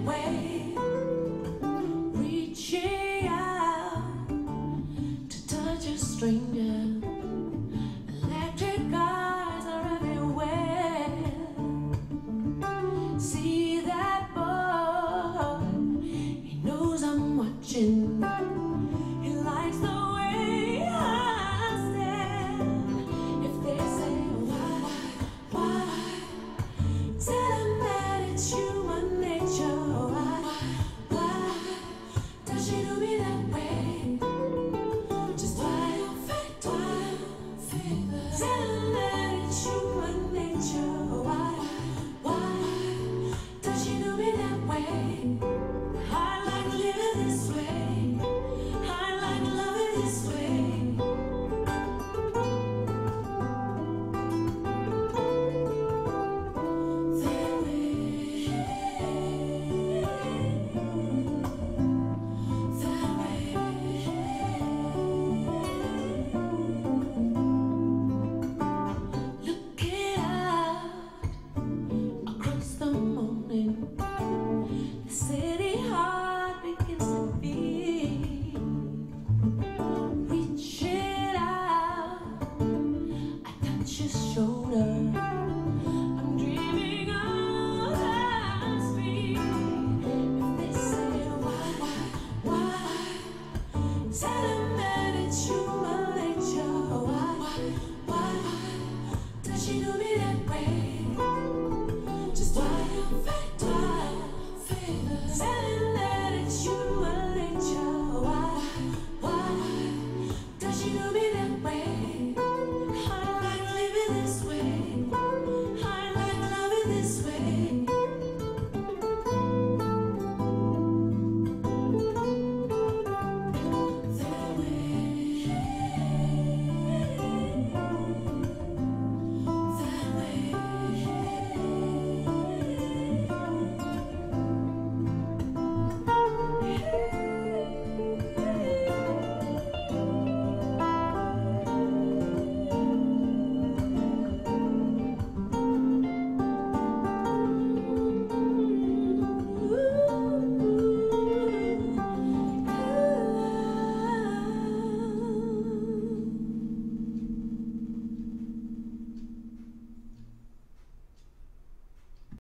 way, reaching out to touch a stranger. Electric eyes are everywhere. See that boy, he knows I'm watching. He likes the way I stand. If they say why, tell him that it's human nature. Why does she do me that way? Just why? Tell him that it's human nature. Why does she do me that way?